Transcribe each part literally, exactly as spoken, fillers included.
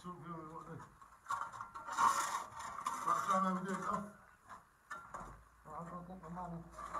something on what the... That's how we do it off. Right, I'll go get my money.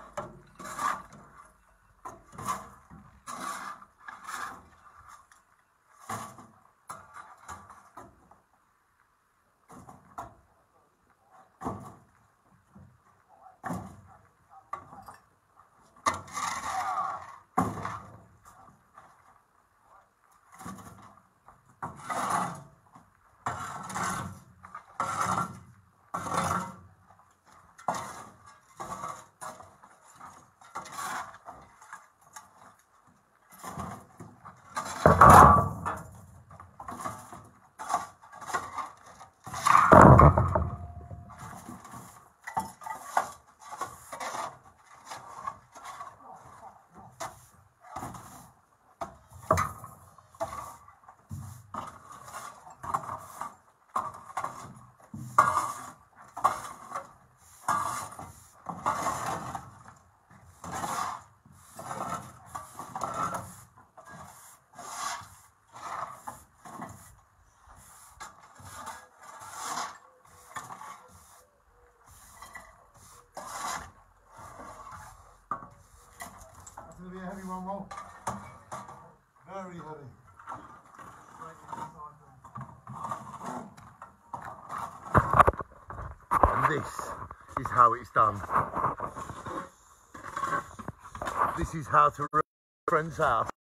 That's going to be a heavy one, Roll. Very heavy. And this is how it's done. This is how to run a friend's house.